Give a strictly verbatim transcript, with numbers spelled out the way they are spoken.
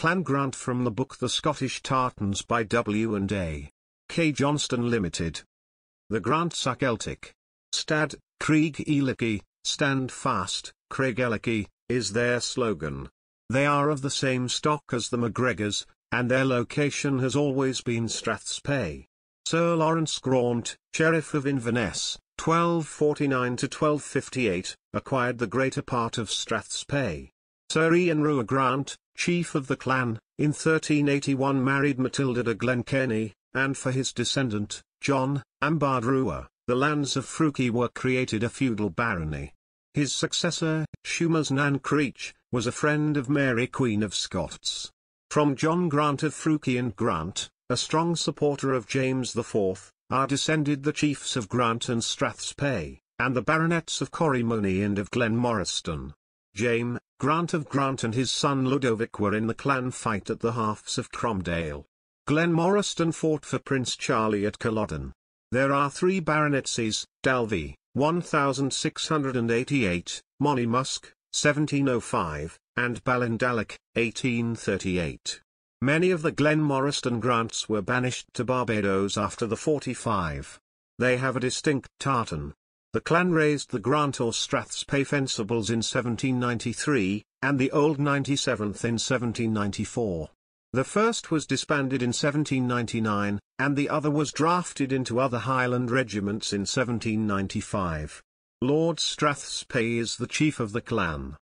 Clan Grant from the book The Scottish Tartans by W and A K Johnston Limited. The Grants are Celtic. Stad, Chreag Ealachaidh, stand fast, Craigellachie, is their slogan. They are of the same stock as the MacGregors, and their location has always been Strathspey. Sir Laurence Graunt, Sheriff of Inverness, twelve forty-nine to twelve fifty-eight, acquired the greater part of Strathspey. Sir Ian Ruadh Grant, chief of the clan, in thirteen eighty-one married Matilda de Glencairnie, and for his descendant, John, and Bard Ruadh, the lands of Freuchie were created a feudal barony. His successor, Sheumas nan Creach, was a friend of Mary Queen of Scots. From John Grant of Freuchie and Grant, a strong supporter of James the fourth, are descended the chiefs of Graunt and Strathspey, and the baronets of Corrimony and of Glenmoriston. Jame, Grant of Grant and his son Ludovick were in the clan fight at the halfs of Cromdale. Glenmoriston fought for Prince Charlie at Culloden. There are three baronetcies, Dalby, sixteen eighty-eight, Monymusk, seventeen oh five, and Ballindalloch, eighteen thirty-eight. Many of the Glenmoriston Grants were banished to Barbados after the forty-five. They have a distinct tartan. The clan raised the Grant or Strathspey fencibles in seventeen ninety-three, and the Old ninety-seventh in seventeen ninety-four. The first was disbanded in seventeen ninety-nine, and the other was drafted into other Highland regiments in seventeen ninety-five. Lord Strathspey is the chief of the clan.